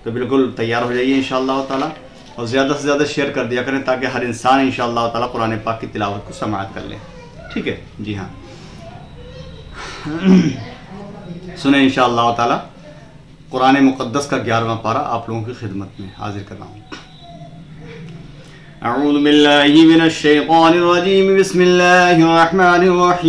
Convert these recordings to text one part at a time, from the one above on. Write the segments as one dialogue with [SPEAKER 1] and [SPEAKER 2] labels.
[SPEAKER 1] تو بالکل تیار ہو جائیے انشاءاللہ تعالیٰ، اور زیادہ سے زیادہ شیئر کر دیا کریں تاکہ ہر انسان انشاءاللہ تعالیٰ قرآن پاک کی تلاوت کو سماعت کر لے. ٹھیک ہے جی ہاں، سنیں انشاءاللہ تعالیٰ قرآن مقدس کا 11واں پارہ آپ لوگوں کی خدمت میں حاضر کر رہا ہوں. اعوذ باللہ من الشیطان الرجیم، بسم اللہ الرحمن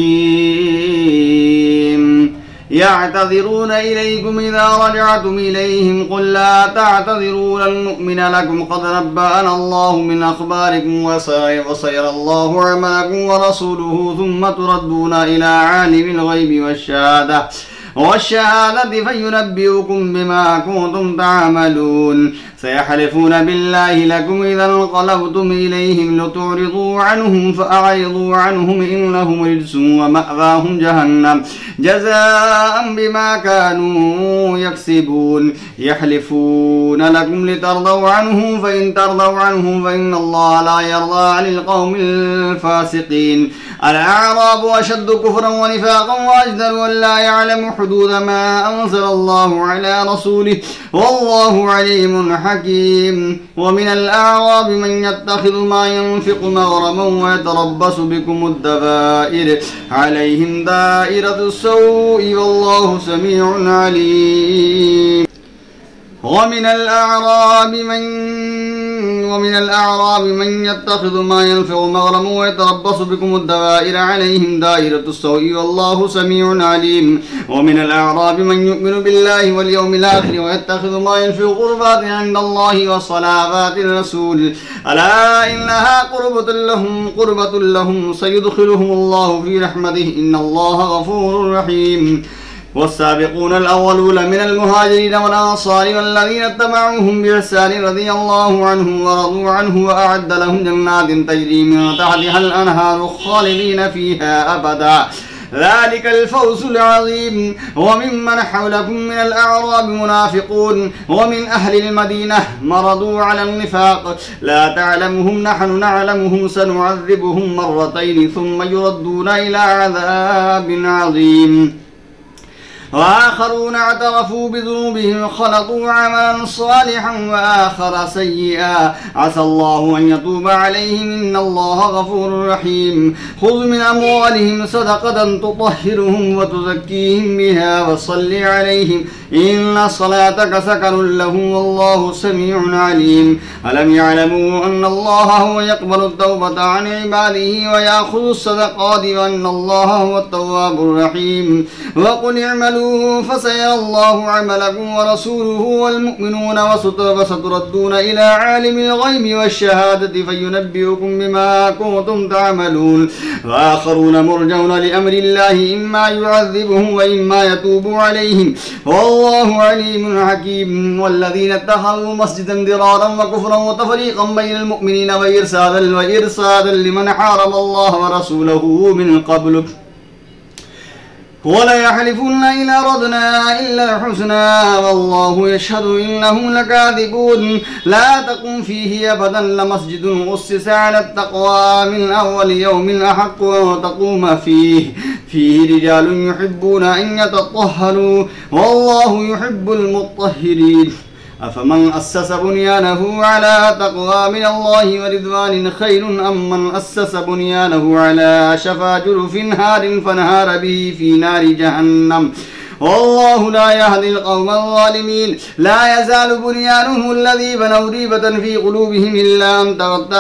[SPEAKER 1] الرحیم. يعتذرون إليكم إذا رجعتم إليهم قل لا تعتذروا لن نؤمن لكم قد نبأنا الله من أخباركم وسيرى الله عملكم ورسوله ثم تردون إلى عالم الغيب والشهادة فينبئكم بما كنتم تعملون. سيحلفون بالله لكم إذا انقلبتم إليهم لتعرضوا عنهم فأعرضوا عنهم إنهم رجس ومأواهم جهنم جزاء بما كانوا يكسبون. يحلفون لكم لترضوا عنهم فإن ترضوا عنهم فإن الله لا يرضى عن القوم الفاسقين. الأعراب أشد كفرا ونفاقا وأجدر أن لا يعلم حدود ما أنزل الله على رسوله والله عليم حكيم. ومن الأعراب من يتخذ ما ينفق مغرما ويتربص بكم الدوائر عليهم دائرة السوء والله سميع عليم. ومن الأعراب من يتخذ ما ينفق مغرما ويتربص بكم الدوائر عليهم دائرة السوء والله سميع عليم. ومن الأعراب من يؤمن بالله واليوم الآخر ويتخذ ما ينفق قربات عند الله وصلوات الرسول ألا إنها قربة لهم سيدخلهم الله في رحمته إن الله غفور رحيم. والسابقون الأولون من المهاجرين والأنصار والذين اتبعوهم بإحسان رضي الله عنهم ورضوا عنه وأعد لهم جنات تجري من تحتها الأنهار خالدين فيها أبدا ذلك الفوز العظيم. وممن حولكم من الأعراب منافقون ومن أهل المدينة مرضوا على النفاق لا تعلمهم نحن نعلمهم سنعذبهم مرتين ثم يردون إلى عذاب عظيم. وآخرون اعترفوا بذنوبهم خلطوا عملا صالحا وآخر سيئا عسى الله أن يتوب عليهم إن الله غفور رحيم. خذ من أموالهم صدقة تطهرهم وتزكيهم بها وصل عليهم إن صلاتك سكن لهم والله سميع عليم. ألم يعلموا أن الله هو يقبل التوبة عن عباده ويأخذ الصدقات وأن الله هو التواب الرحيم. وقل اعملوا فسيرى الله عملكم ورسوله والمؤمنون وستردون إلى عالم الغيب والشهادة فينبئكم بما كنتم تعملون. وآخرون مرجون لأمر الله إما يعذبهم وإما يتوب عليهم والله عليم حكيم. والذين اتخذوا مسجدا ضرارا وكفرا وتفريقا بين المؤمنين وإرصادا لمن حارب الله ورسوله من قبل ولا يحلفن إن أردنا إلا الحسنى والله يشهد إنهم لكاذبون. لا تقم فيه أبدا لمسجد أسس على التقوى من أول يوم أحق تقوم فيه رجال يحبون أن يتطهروا والله يحب المطهرين. أفمن أسس بنيانه على تقوى من الله ورضوان خير أم من أسس بنيانه على شفا جرف هار فانهار به في نار جهنم والله لا يهدي القوم الظالمين. لا يزال بنيانهم الذي بنوا ريبة في قلوبهم إلا أن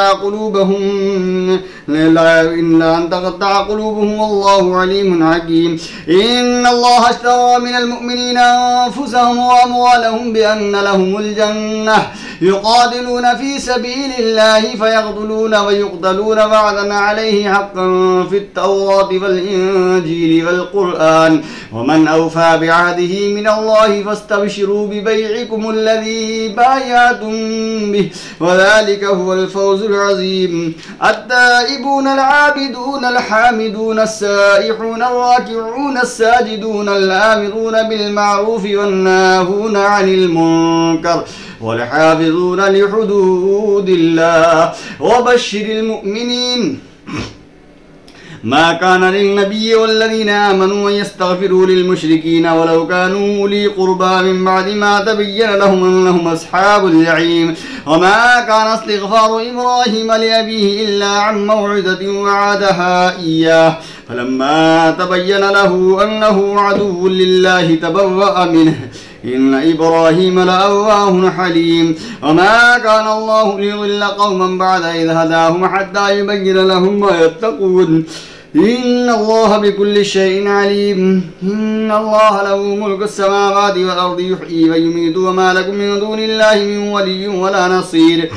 [SPEAKER 1] تقطع قلوبهم والله عليم حكيم. إن الله اشترى من المؤمنين أنفسهم وأموالهم بأن لهم الجنة يقاتلون في سبيل الله فيقتلون ويقتلون وعدا عليه حقا في التوراة والإنجيل والقرآن ومن أوفى بعهده من الله فاستبشروا ببيعكم الذي بايعتم به وذلك هو الفوز العظيم. التائبون العابدون الحامدون السائحون الراكعون الساجدون الآمرون بالمعروف والناهون عن المنكر والحافظون لحدود الله وبشر المؤمنين. ما كان للنبي والذين آمنوا أن يستغفروا للمشركين ولو كانوا أولي قربى من بعد ما تبين لهم أنهم أصحاب الجحيم وما كان استغفار إبراهيم لأبيه إلا عن موعدة وعدها إياه فلما تبين له أنه عدو لله تبرأ منه إن إبراهيم لأواه حليم وما كان الله ليضل قوما بعد إذ هداهم حتى يبين لهم ما يتقون إن الله بكل شيء عليم إن الله له ملك السماوات والأرض يحيي ويميت وما لكم من دون الله من ولي ولا نصير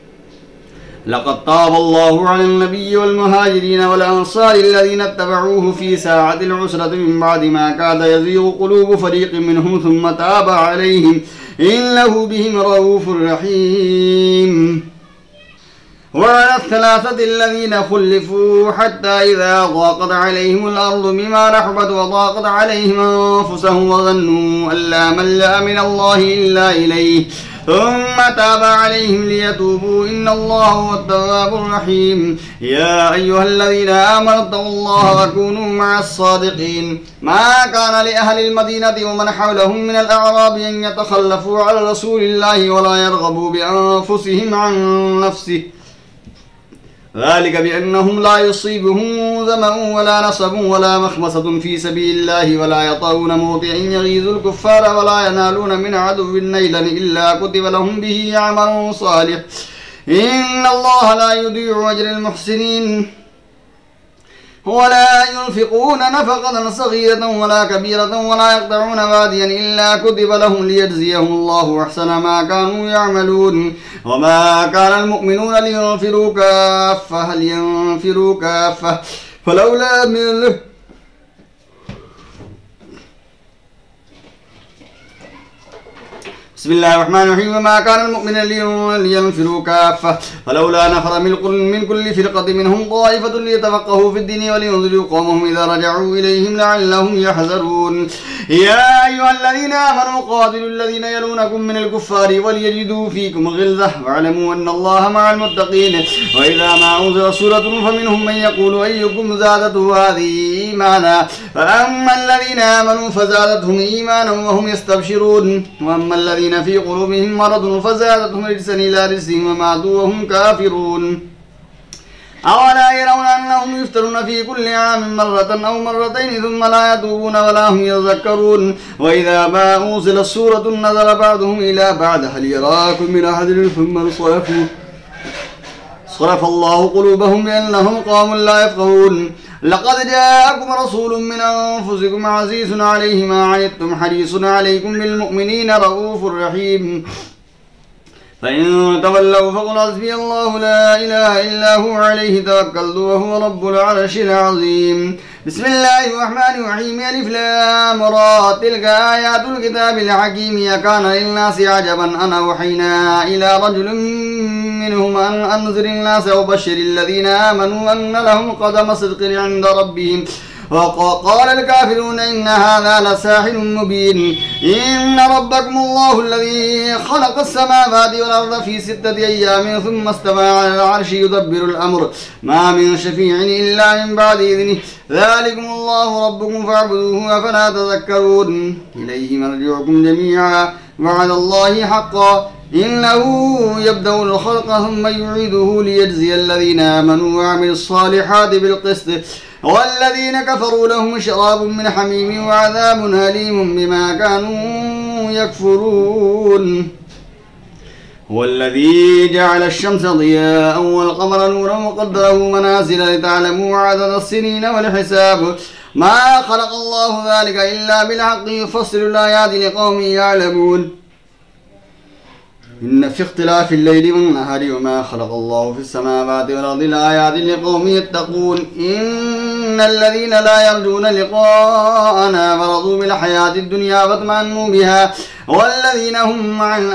[SPEAKER 1] لقد تاب الله على النبي والمهاجرين والأنصار الذين اتبعوه في ساعة العسرة من بعد ما كاد يزيغ قلوب فريق منهم ثم تاب عليهم إنه بهم رؤوف رحيم وعلى الثلاثة الذين خلفوا حتى إذا ضاقت عليهم الأرض بما رحبت وضاقت عليهم أنفسهم وظنوا أن لا ملجأ من الله إلا إليه ثم تاب عليهم ليتوبوا إن الله هو التواب الرحيم يا أيها الذين آمنوا اتقوا الله وكونوا مع الصادقين ما كان لأهل المدينة ومن حولهم من الأعراب أن يتخلفوا على رسول الله ولا يرغبوا بأنفسهم عن نفسه ذلك بأنهم لا يصيبهم ظمأ ولا نصب ولا مخمصة في سبيل الله ولا يطؤون موطئا يغيظ الكفار ولا ينالون من عدو نيلا إلا كتب لهم به عمل صالح إن الله لا يضيع أجر المحسنين ولا ينفقون نفقة صغيرة ولا كبيرة ولا يقطعون واديا إلا كتب لهم ليجزيهم الله أحسن ما كانوا يعملون وما كان المؤمنون لينفروا كافة هل ينفروا كافة فلولا من بسم الله الرحمن الرحيم وما كان المؤمن لينفروا كافة فلولا نفر من كل فرقة منهم طائفة ليتفقهوا في الدين ولينذروا قومهم إذا رجعوا إليهم لعلهم يحذرون يا أيها الذين آمنوا قاتلوا الذين يلونكم من الكفار وليجدوا فيكم غلظة واعلموا أن الله مع المتقين وإذا ما أنزلت سورة فمنهم من يقول أيكم زادته هذه إيمانا فأما الذين آمنوا فزادتهم إيمانا وهم يستبشرون وأما الذين في قلوبهم مرض فزادتهم رجسا إلى رجسهم وماتوا وهم كافرون أولا يرون أنهم يفترون في كل عام مرة أو مرتين ثم لا يتوبون ولا هم يذكرون وإذا ما أنزلت سورة نظر بعضهم إلى بعض هل يراكم من أحد ثم انصرفوا صرف الله قلوبهم بأنهم قوم لا يفقهون لقد جاءكم رسول من أنفسكم عزيز عليه ما عنتم حريص عليكم بالمؤمنين رؤوف رحيم فإن تولوا فقل حسبي الله لا إله إلا هو عليه توكلت وهو رب العرش العظيم بسم الله الرحمن الرحيم ألف لام را تلك آيات الكتاب الحكيم يكان للناس عجبا أن أوحينا إلى رجل منهم أن أنذر الناس وبشر الذين آمنوا أن لهم قدم صدق عند ربهم وقال الكافرون إن هذا لساحر مبين إن ربكم الله الذي خلق السماوات والأرض في 6 أيام ثم استوى على العرش يدبر الأمر ما من شفيع إلا من بعد إذنه ذلكم الله ربكم فاعبدوه أفلا تذكرون إليه مرجعكم جميعا وعد الله حقا إنه يبدأ الخلق ثم يعيده ليجزي الذين آمنوا وعملوا الصالحات بالقسط والذين كفروا لهم شراب من حميم وعذاب أليم بما كانوا يكفرون هو الذي جعل الشمس ضياء والقمر نورا وقدره منازل لتعلموا عدد السنين والحساب ما خلق الله ذلك إلا بالحق يفصل الآيات لقوم يعلمون إن في اختلاف الليل والنهار وما خلق الله في السماوات والأرض لآيات لقوم يتقون إن الذين لا يرجون لقاءنا ورضوا بالحياة الدنيا واطمأنوا بها والذين هم عن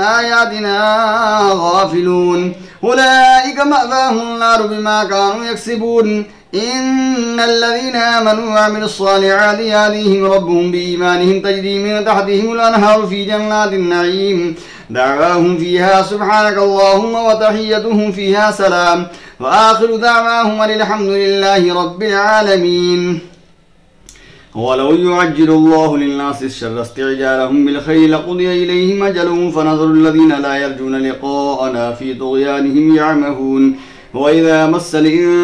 [SPEAKER 1] آياتنا غافلون أولئك مأواهم النار بما كانوا يكسبون إن الذين آمنوا وعملوا الصالحات يهديهم ربهم بإيمانهم تجري من تحتهم الأنهار في جنات النعيم دعواهم فيها سبحانك اللهم وتحيتهم فيها سلام وآخر دعواهم الحمد لله رب العالمين. ولو يعجل الله للناس الشر استعجالهم بالخير لقضي إليهم أجلهم فنظر الذين لا يرجون لقاءنا في طغيانهم يعمهون. وإذا مس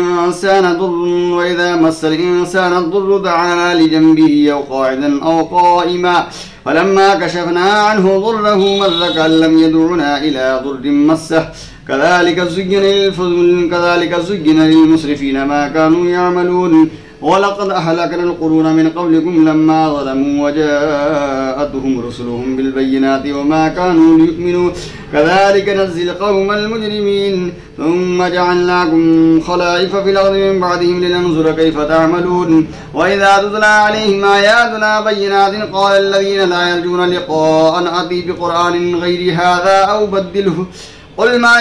[SPEAKER 1] الإنسان الضر دعانا لجنبه أو قاعدا أو قائما فلما كشفنا عنه ضره مر كأن لم يدعنا إلى ضر مسه كذلك زين للمسرفين ما كانوا يعملون. ولقد أهلكنا القرون من قبلكم لما ظلموا وجاءتهم رسلهم بالبينات وما كانوا ليؤمنوا كذلك نجزي القوم المجرمين. ثم جعلناكم خلائف في الأرض من بعدهم لننظر كيف تعملون. وإذا تتلى عليهم آياتنا بينات قال الذين لا يرجون لقاءنا أتي بقرآن غير هذا أو بدله قل ما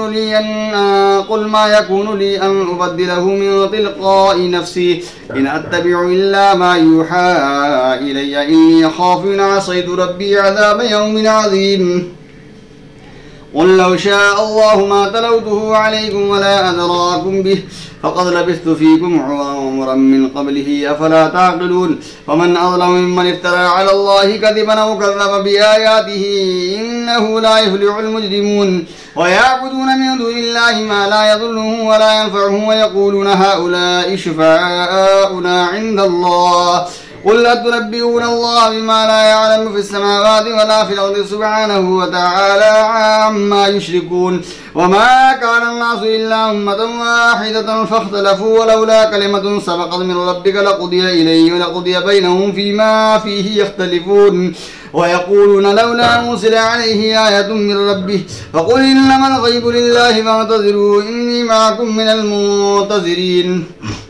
[SPEAKER 1] يكون لي أن أبدله من تلقاء نفسي إن أتبع إلا ما يوحى إلي إني أخاف إن عصيت ربي عذاب يوم عظيم. قل لو شاء الله ما تلوته عليكم ولا أدراكم به فقد لبثت فيكم عمرا من قبله أفلا تعقلون. ومن أظلم ممن افترى على الله كذبا أو كذب بآياته إنه لا يفلح المجرمون. ويعبدون من دون الله ما لا يضرهم ولا ينفعهم ويقولون هؤلاء شفعاؤنا عند الله قل أتنبئون الله بما لا يعلم في السماوات ولا في الأرض سبحانه وتعالى عما يشركون. وما كان الناس إلا أمة واحدة فاختلفوا ولولا كلمة سبقت من ربك لقضي إليهم ولقضي بينهم فيما فيه يختلفون. ويقولون لولا أنزل عليه آية من ربه فقل إنما الغيب لله فانتظروا إني معكم من المنتظرين.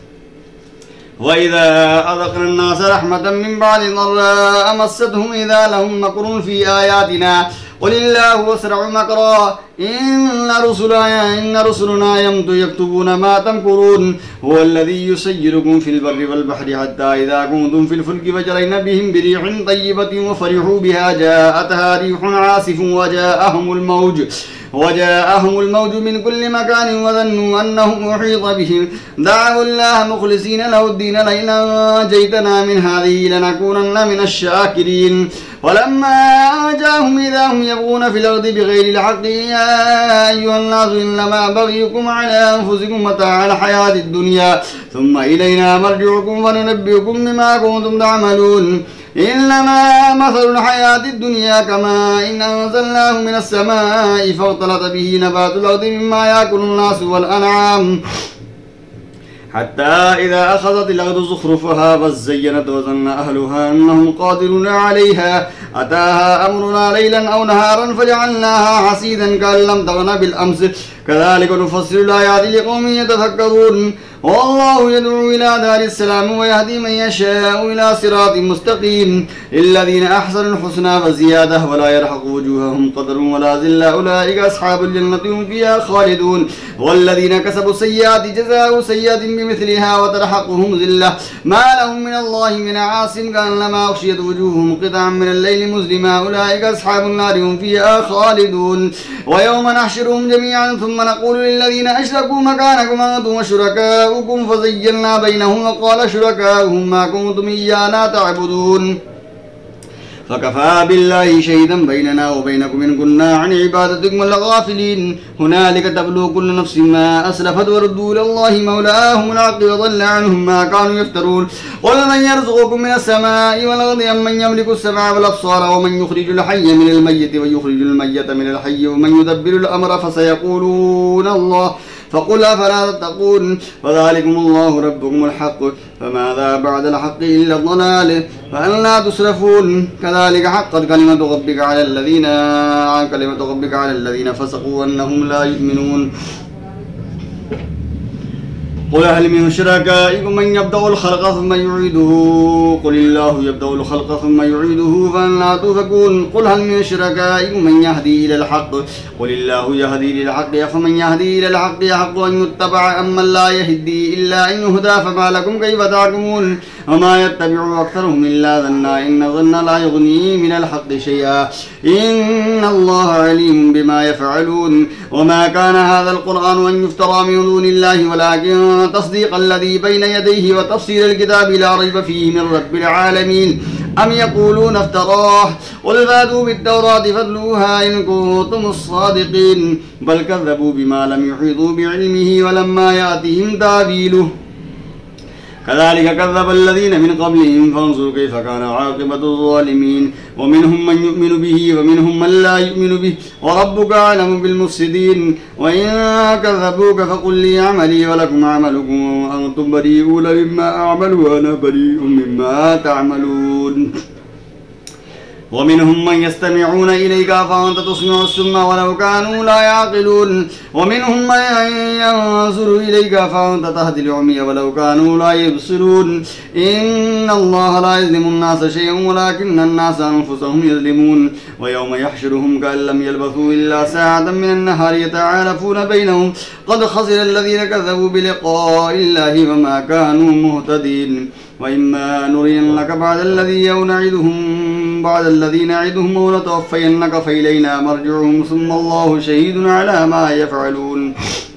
[SPEAKER 1] وإذا أذقنا الناس رحمة من بعد ضراء مستهم إذا لهم مكر في آياتنا قل الله أسرع مكرا إن رسلنا يكتبون ما تمكرون. هو الذي يسيركم في البر والبحر حتى إذا كنتم في الفلك فجرين بهم بريح طيبة وفرحوا بها جاءتها ريح عاصف وجاءهم الموج من كل مكان وظنوا أنهم أحيط بهم دعوا الله مخلصين له الدين لئن أنجيتنا من هذه لنكونن من الشاكرين. ولما جاءهم إذا هم يبغون في الأرض بغير الحق يا أيها الناس إنما بغيكم على أنفسكم متاع الحياة الدنيا ثم إلينا مرجعكم فننبئكم بما كنتم تعملون. إنما مثل الحياة الدنيا كماء إن أنزلناه من السماء فاختلط به نبات الأرض مما يأكل الناس والأنعام حتى إذا أخذت الأرض زخرفها وزينت وظن أهلها أنهم قادرون عليها أتاها أمرنا ليلا أو نهارا فجعلناها حصيدا كأن لم تغن بالأمس كذلك نفصل الآيات لقوم يتفكرون. والله يدعو إلى دار السلام ويهدي من يشاء إلى صراط مستقيم. للذين أحسنوا الحسنى وزيادة ولا يرحق وجوههم قدر ولا ذلة أولئك أصحاب الجنة هم فيها خالدون. والذين كسبوا السيئات جزاء سيئة بمثلها وترحقهم ذلة ما لهم من الله من عاصم كأنما أغشيت وجوههم قطعا من الليل مظلما أولئك أصحاب النار هم فيها خالدون. ويوم نحشرهم جميعا ثم نقول للذين أشركوا مكانكم أنتم وشركاؤكم فزيّلنا بينهم وقال شركاؤهم ما كنتم إيانا تعبدون فكفى بالله شهيدا بيننا وبينكم إن كنا عن عبادتكم لغافلين. هنالك تبلو كل نفس ما أسلفت وردوا إلى الله مولاهم الحق وضل عنهم ما كانوا يفترون. قل من يرزقكم من السماء والأرض أمن يملك السمع والأبصار ومن يخرج الحي من الميت ويخرج الميت من الحي ومن يدبر الأمر فسيقولون الله فقل أفلا تتقون. وذلكم الله ربكم الحق فماذا بعد الحق إلا الضلال فأنى تصرفون. كذلك حقت كلمة ربك على الذين فسقوا أنهم لا يؤمنون. قل هل من شركائكم من يبدأ الخلق ثم يعيده قل الله يبدأ الخلق ثم يعيده فأنى تؤفكون قل هل من شركائكم من يهدي إلى الحق قل الله يهدي للحق أفمن يهدي إلى الحق يحق أن يتبع أم من لا يهدي إلا أن يهدى فما لكم كيف تحكمون وما يتبع أكثرهم إلا ظنا إن الظن لا يغني من الحق شيئا إن الله عليم بما يفعلون وما كان هذا القرآن أن يفترى من دون الله ولكن تصديق الذي بين يديه وتفصيل الكتاب لا ريب فيه من رب العالمين أم يقولون افتراه قل فاتوا بالتوراة فاتلوها إن كنتم الصادقين بل كذبوا بما لم يحيطوا بعلمه ولما يأتهم تأويله كذلك كذب الذين من قبلهم فانظروا كيف كان عاقبة الظالمين ومنهم من يؤمن به ومنهم من لا يؤمن به وربك أعلم بالمفسدين وإن كذبوك فقل لي عملي ولكم عملكم وأنتم بريئون مما أعمل وأنا بريء مما تعملون ومنهم من يستمعون إليك فأنت تسمع السم ولو كانوا لا يعقلون ومنهم من ينظر إليك فأنت تهدي العمي ولو كانوا لا يبصرون إن الله لا يظلم الناس شيئا ولكن الناس أنفسهم يظلمون ويوم يحشرهم كأن لم يلبثوا إلا ساعة من النهار يتعارفون بينهم قد خسر الذين كذبوا بلقاء الله وما كانوا مهتدين وإما نرينك بعد الذي نعدهم أو نتوفينك فإلينا مرجعهم ثم الله شهيد على ما يفعلون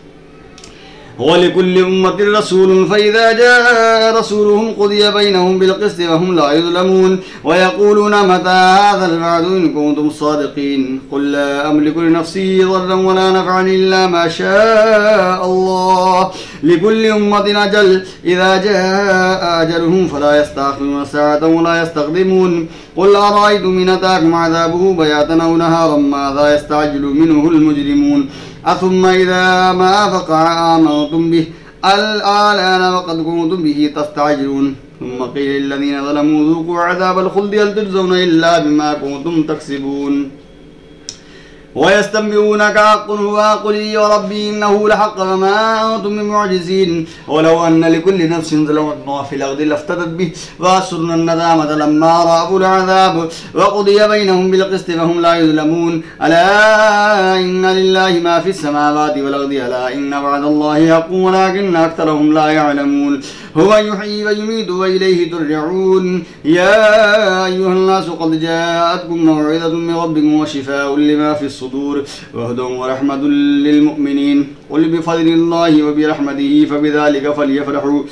[SPEAKER 1] ولكل أمة رسول فإذا جاء رسولهم قضي بينهم بالقسط وهم لا يظلمون ويقولون متى هذا الوعد إن كنتم صادقين قل لا أملك لنفسي ضرا ولا نفعا إلا ما شاء الله لكل أمة أجل إذا جاء أجلهم فلا يستأخرون ساعة ولا يستقدمون قل أرأيتم إن أتاكم عذابه بياتا أو نهارا ماذا يستعجل منه المجرمون أثم إذا ما فقع آمنتم به الآن وقد كنتم به تستعجلون ثم قيل للذين ظلموا ذوقوا عذاب الخلد هل تجزون إلا بما كنتم تكسبون ويستنبئونك حق هو قل لي وربي إنه لحق فما أنتم بمعجزين ولو أن لكل نفس ظلمت ما في الأرض لافتدت به وأسرنا الندامة لما رأوا العذاب وقضي بينهم بالقسط فهم لا يظلمون ألا إن لله ما في السماوات والأرض ألا إن وعد الله حق ولكن أكثرهم لا يعلمون هو يحيي ويميت وإليه ترجعون يا أيها الناس قد جاءتكم موعظة من ربكم وشفاء لما في الصدور وهدى ورحمة للمؤمنين قل بفضل الله وبرحمته فبذلك فليفرحوا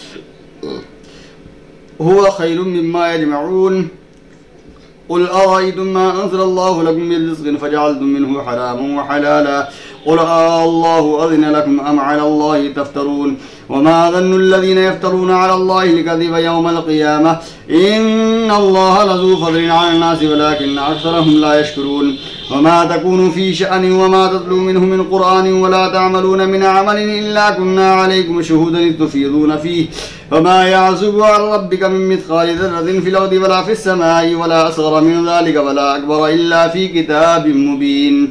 [SPEAKER 1] هو خير مما يجمعون قل أرأيتم ما أنزل الله لكم من رزق فجعلتم منه حراما وحلالا قل الله أذن لكم أم على الله تفترون وما ظن الذين يفترون على الله الكذب يوم القيامة إن الله لذو فضل على الناس ولكن أكثرهم لا يشكرون وما تكون في شأن وما تتلو منه من قرآن ولا تعملون من عمل إلا كنا عليكم شهودا إذ تفيضون فيه وما يعزب عن ربك من مثقال ذرة في الأرض ولا في السماء ولا أصغر من ذلك ولا أكبر إلا في كتاب مبين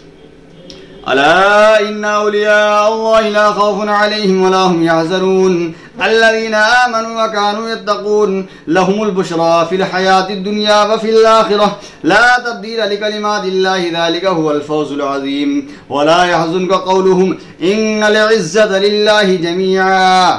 [SPEAKER 1] ألا إن أولياء الله لا خوف عليهم ولا هم يحزنون الذين آمنوا وكانوا يتقون لهم البشرى في الحياة الدنيا وفي الآخرة لا تبديل لكلمات الله ذلك هو الفوز العظيم ولا يحزنك قولهم إن العزة لله جميعا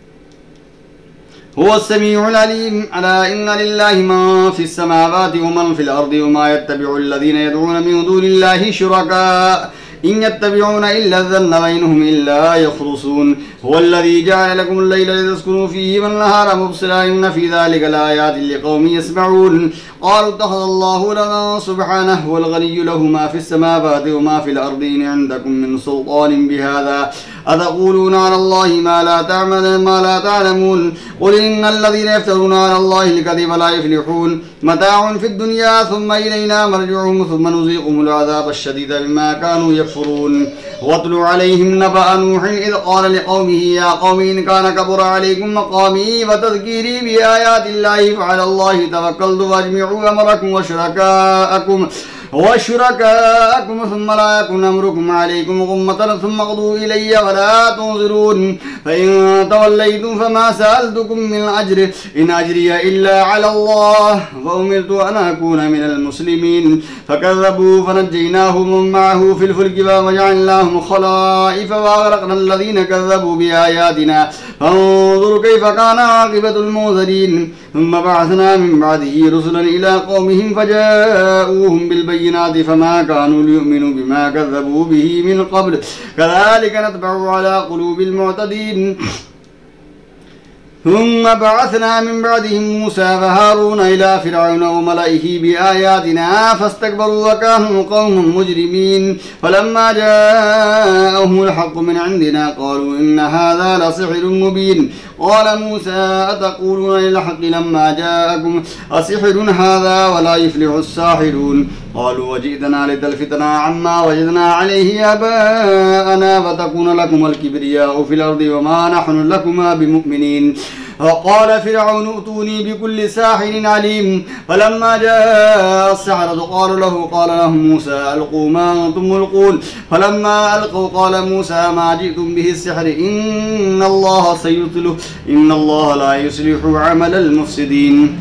[SPEAKER 1] هو السميع العليم ألا إن لله من في السماوات ومن في الأرض وما يتبع الذين يدعون من دون الله شركاء إن يتبعون إلا الظن وإنهم إلا يخرصون هو الذي جعل لكم الليل لتسكنوا فيه والنهار مبصرا إن في ذلك لآيات لقوم يسمعون قالوا اتخذ الله ولدا سبحانه هو الغني له ما في السماوات وما في الأرض إن عندكم من سلطان بهذا أتقولون على الله ما لا تعلمون قل إن الذين يفترون على الله الكذب لا يفلحون متاع في الدنيا ثم إلينا مرجعهم ثم نذيقهم العذاب الشديد بما كانوا يكفرون واتل عليهم نبأ نوح إذ قال لقومه يا قوم إن كان كبر عليكم مقامي وتذكيري بآيات الله فعلى الله توكلت فاجمعوا أمركم وشركاءكم ثم لا يكن أمركم عليكم غمة ثم اقضوا إلي ولا تنظرون فإن توليتم فما سألتكم من أجر إن أجري إلا على الله وأمرت أن أكون من المسلمين فكذبوا فنجيناه ومن معه في الفلك وجعلناهم خلائف وأغرقنا الذين كذبوا بآياتنا فانظروا كيف كان عاقبة المنذرين ثم بعثنا من بعده رسلا إلى قومهم فجاءوهم بالبينات فما كانوا ليؤمنوا بما كذبوا به من قبل كذلك نتبع على قلوب المعتدين ثم بعثنا من بعدهم موسى وهارون إلى فرعون وملئه بآياتنا فاستكبروا وكانوا قوما مجرمين فلما جاءهم الحق من عندنا قالوا إن هذا لسحر مبين قال موسى أتقولون للحق لما جاءكم أسحر هذا ولا يفلح الساحرون قالوا وجئتنا لتلفتنا عما وجدنا عليه آباءنا فتكون لكم الكبرياء في الأرض وما نحن لكما بمؤمنين وقال فرعون ائتوني بكل ساحر عليم فلما جاء السحرة قال لهم موسى ألقوا ما أنتم ملقون فلما ألقوا قال موسى ما جئتم به السحر إن الله سيبطله إن الله لا يصلح عمل المفسدين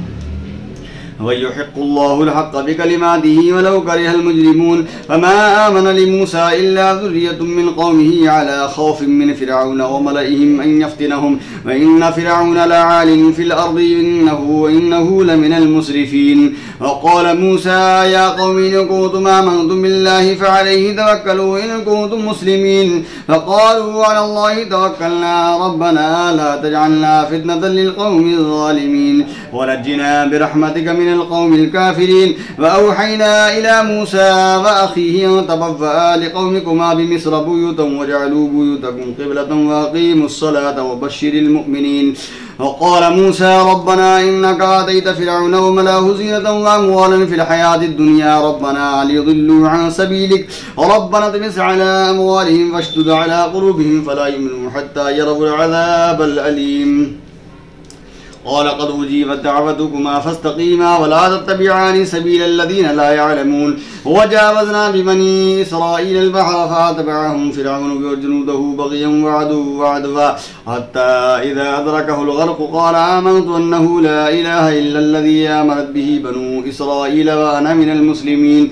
[SPEAKER 1] ويحق الله الحق بكلماته ولو كره المجرمون فما آمن لموسى إلا ذرية من قومه على خوف من فرعون وملئهم أن يفتنهم وإن فرعون لعال في الأرض إنه لمن المسرفين وقال موسى يا قوم إن كنتم آمنتم بالله فعليه توكلوا إن كنتم مسلمين فقالوا على الله توكلنا ربنا لا تجعلنا فتنة للقوم الظالمين ونجنا برحمتك من القوم الكافرين وأوحينا إلى موسى وأخيه أن تبوأ لقومكما بمصر بيوتا وجعلوا بيوتكم قبلة وأقيموا الصلاة وبشر المؤمنين وقال موسى ربنا إنك آتيت فرعون وملأه زينة وأموالا في الحياة الدنيا ربنا ليضلوا عن سبيلك ربنا اطمس على أموالهم واشدد على قلوبهم فلا يؤمنوا حتى يروا العذاب الأليم قال قد أجيبت دعوتكما فاستقيما ولا تتبعان سبيل الذين لا يعلمون وجاوزنا ببني إسرائيل البحر فأتبعهم فرعون وجنوده بغيا وعدوا حتى إذا أدركه الغرق قال آمنت أنه لا إله إلا الذي آمنت به بنو إسرائيل وأنا من المسلمين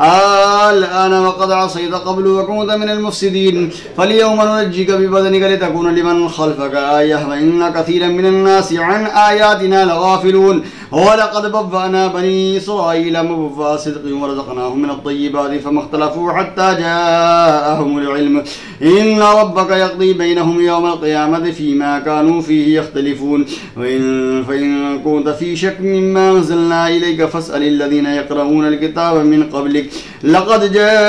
[SPEAKER 1] الآن وقد عصيت قبل وكنت من المفسدين فاليوم ننجيك ببدنك لتكون لمن خلفك آية وإن كثيرا من الناس عن آياتنا لغافلون ولقد بوأنا بني إسرائيل مبوأ صدق ورزقناهم من الطيبات فما اختلفوا حتى جاءهم العلم إن ربك يقضي بينهم يوم القيامة فيما كانوا فيه يختلفون فإن كنت في شك مما أنزلنا إليك فاسأل الذين يقرؤون الكتاب من قبلك لقد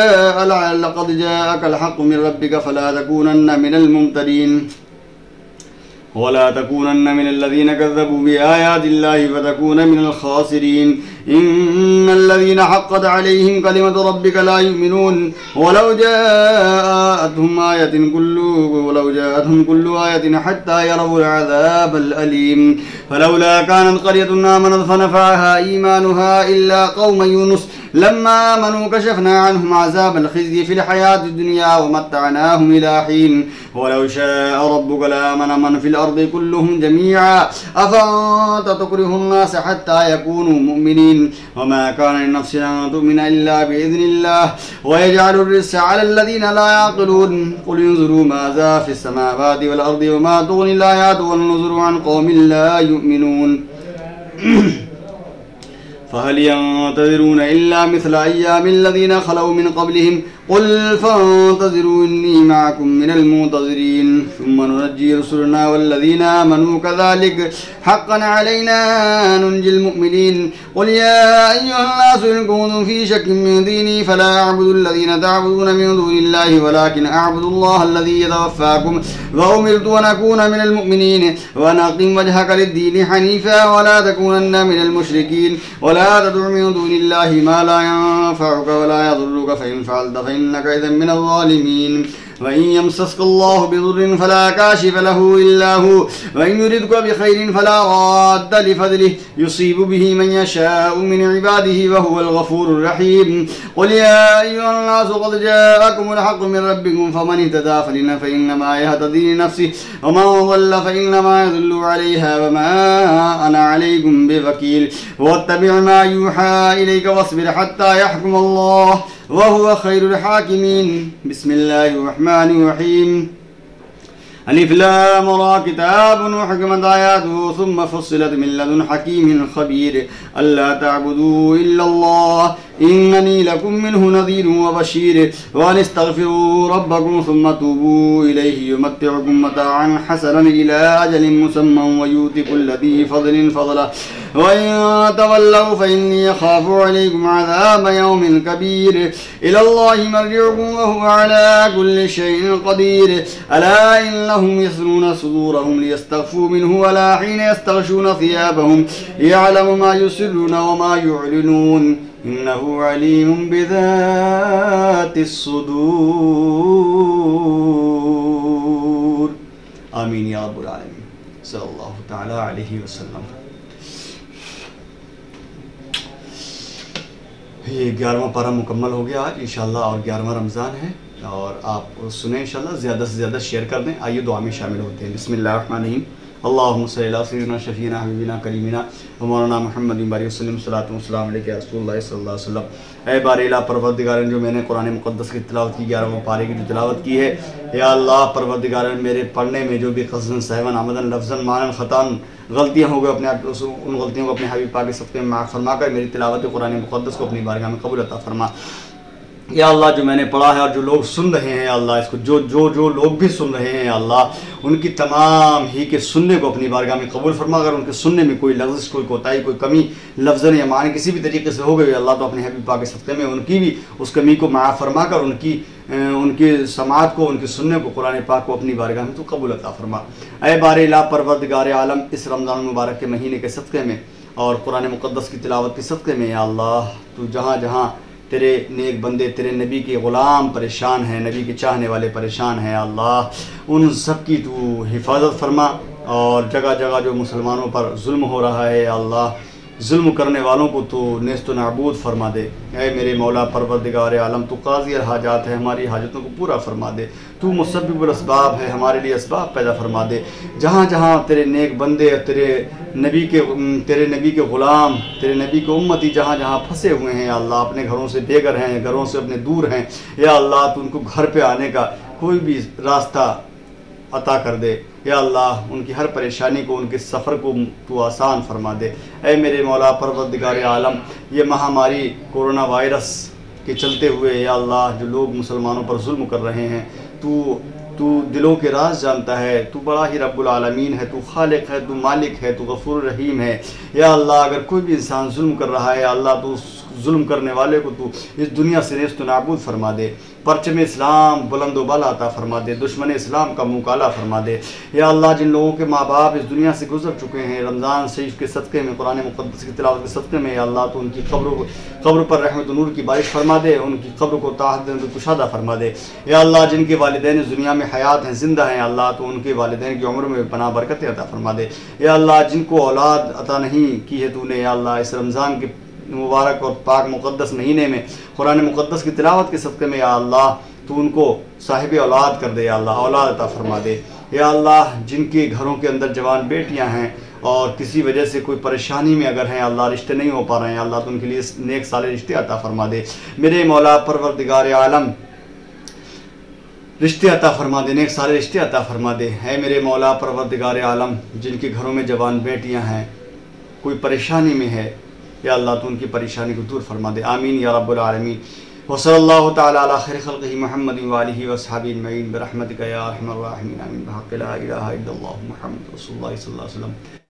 [SPEAKER 1] جاءك الحق من ربك فلا تكونن من الممترين ولا تكونن من الذين كذبوا بآيات الله فتكون من الخاسرين إن الذين حقت عليهم كلمة ربك لا يؤمنون ولو جاءتهم كل آية حتى يروا العذاب الأليم فلولا كانت قرية آمنت فنفعها إيمانها إلا قوم يونس لما آمنوا كشفنا عنهم عذاب الخزي في الحياة الدنيا ومتعناهم إلى حين ولو شاء ربك لآمن من في الأرض كلهم جميعا أفأنت تكره الناس حتى يكونوا مؤمنين وما كان لنفس أن تؤمن إلا بإذن الله ويجعل الرجس على الذين لا يعقلون قل انظروا ماذا في السماوات والأرض وما تغني الآيات والنذر عن قوم لا يؤمنون فهل ينتظرون إلا مثل أيام الذين خلوا من قبلهم قل فانتظروا إني معكم من المنتظرين ثم ننجي رسلنا والذين آمنوا كذلك حقا علينا ننجي المؤمنين قل يا أيها الناس إن كنتم في شك من ديني فلا أعبد الذين تعبدون من دون الله ولكن أعبد الله الذي يتوفاكم وأمرت أن أكون من المؤمنين وأن أقم وجهك للدين حنيفا ولا تكونن من المشركين ولا تدع من دون الله ما لا ينفعك ولا يضرك فإن فعلت فإنك إذا من الظالمين وإن يمسسك الله بضر فلا كاشف له إلا هو وإن يردك بخير فلا راد لفضله يصيب به من يشاء من عباده وهو الغفور الرحيم قل يا أيها الناس قد جاءكم الحق من ربكم فمن اهتدى فإنما يهتدي لنفسه ومن ضل فإنما يضل عليها وما أنا عليكم بوكيل واتبع ما يوحى إليك واصبر حتى يحكم الله وهو خير الحاكمين بسم الله الرحمن الرحيم ألف لام را كتاب أحكمت آياته ثم فصلت من لدن حكيم خبير ألا تعبدوا إلا الله إنني لكم منه نذير وبشير وأن استغفروا ربكم ثم توبوا إليه يمتعكم متاعا حسنا إلى أجل مسمى ويؤتي كل ذي فضل فضله وإن تولوا فإني أخاف عليكم عذاب يوم كبير إلى الله مرجعكم وهو على كل شيء قدير ألا إنهم يثنون صدورهم ليستخفوا منه ولا حين يستغشون ثيابهم يعلم ما يسرون وما يعلنون إنه عليم بذات الصدور آمين يا رب العالمين صلی اللہ تعالی علیہ وسلم. یہ 11واں پارہ مکمل ہو گیا آج انشاءاللہ اور 11واں رمضان ہے اور آپ سنیں انشاءاللہ زیادہ سے زیادہ شیئر کر دیں. آئیے دعا میں شامل ہوتے ہیں. بسم اللہ الرحمن الرحیم. اللہم صلی اللہ سیدنا شفینا حبیبنا کریمنا مولانا محمد بارک وسلم صلاۃ و سلام علیہ رسول اللہ صلی اللہ علیہ وسلم. اے باری الہ پروردگار جو میں نے قرآن مقدس کی تلاوت کی 11واں پارے کی جو تلاوت کی ہے یا اللہ پروردگار میرے پڑھنے میں جو بھی قصداً سہواً عمداً لفظاً معناً خطاً غلطیاں ہو گئے اپنے ان غلطیوں کو اپنے حبیب پاک کے صدقے میں معاف فرما کر میری تلاوت قرآن مقدس کو اپنی بارگاہ میں قبول عطا فرما. یا اللہ جو میں نے پڑھا ہے اور جو لوگ سن رہے ہیں اللہ اس کو جو لوگ بھی سن رہے ہیں اللہ ان کی تمام ہی کے سننے کو اپنی بارگاہ میں قبول فرما. اگر ان کے سننے میں کوئی لفظ کوئی کوتاہی کوئی کمی لفظ یا معنی کسی بھی طریقے سے ہو گئی اللہ تو اپنے حبیب پاک کے صدقے میں ان کی بھی اس کمی کو معاف فرما کر ان کی سماعت کو ان کے سننے کو قرآن پاک کو اپنی بارگاہ میں تو قبول عطا فرما. اے بار الہ پروردگار عالم اس رمضان المبارک کے مہینے کے صدقے میں اور قرآن مقدس کی تلاوت کے صدقے میں یا اللہ تو جہاں جہاں تیرے نیک بندے تیرے نبی کے غلام پریشان ہیں نبی کے چاہنے والے پریشان ہیں اللہ ان سب کی تو حفاظت فرما. اور جگہ جگہ جو مسلمانوں پر ظلم ہو رہا ہے اللہ ظلم کرنے والوں کو تو نیست و نابود فرما دے. اے میرے مولا پروردگار عالم تو قاضی الحاجات ہے ہماری حاجتوں کو پورا فرما دے. تو مسبب الاسباب ہے ہمارے لیے اسباب پیدا فرما دے. جہاں جہاں تیرے نیک بندے تیرے نبی کے غلام تیرے نبی کے امتی جہاں جہاں پھنسے ہوئے ہیں اللہ اپنے گھروں سے بے گھر ہیں گھروں سے اپنے دور ہیں یا اللہ تو ان کو گھر پہ آنے کا کوئی بھی راستہ عطا کر دے. یا اللہ ان کی ہر پریشانی کو ان کے سفر کو تو آسان فرما دے. اے میرے مولا پروردگار عالم یہ مہاماری کورونا وائرس کے چلتے ہوئے یا اللہ جو لوگ مسلمانوں پر ظلم کر رہے ہیں تو دلوں کے راز جانتا ہے. تو بڑا ہی رب العالمین ہے تو خالق ہے تو مالک ہے تو غفور رحیم ہے. یا اللہ اگر کوئی بھی انسان ظلم کر رہا ہے اللہ تو اس ظلم کرنے والے کو تو اس دنیا سے نیست و نابود فرما دے. پرچم اسلام بلند و بالا عطا فرما دے. دشمن اسلام کا منہ کالا فرما دے. یا اللہ جن لوگوں کے ماں باپ اس دنیا سے گزر چکے ہیں رمضان شریف کے صدقے میں قرآن مقدس کی تلاوت کے صدقے میں یا اللہ تو ان کی قبر پر رحمت و نور کی بارش فرما دے. ان کی قبر کو طاعت کشادہ فرما دے. یا اللہ جن کے والدین اس دنیا میں حیات ہیں زندہ ہیں اللہ تو ان کے والدین کی عمر میں پناہ برکت عطا فرما دے. یا اللہ جن کو اولاد عطا نہیں کی ہے تو نے یا اللہ اس رمضان کے مبارک اور پاک مقدس مہینے میں قرآن مقدس کی تلاوت کے صدقے میں یا اللہ تو ان کو صاحب اولاد کر دے. یا اللہ اولاد عطا فرما دے. یا اللہ جن کے گھروں کے اندر جوان بیٹیاں ہیں اور کسی وجہ سے کوئی پریشانی میں اگر ہیں اللہ رشتے نہیں ہو پا رہے ہیں اللہ تو ان کے لیے نیک صالح رشتے عطا فرما دے. میرے مولا پروردگار عالم رشتے عطا فرما دے نیک صالح رشتے عطا فرما دے. ہے میرے مولا پروردگار عالم جن کے گھروں میں جوان بیٹیاں ہیں کوئی پریشانی میں ہے یا اللہ تو ان کی پریشانی کو دور فرما دے. آمین یا رب العالمین. وصلی اللہ تعالی علی خیر خلقہ محمد وآلہ وصحبہ اجمعین برحمتک یا ارحم الراحمین. آمین بحق لا الہ الا اللہ محمد رسول اللہ صلی اللہ علیہ وسلم.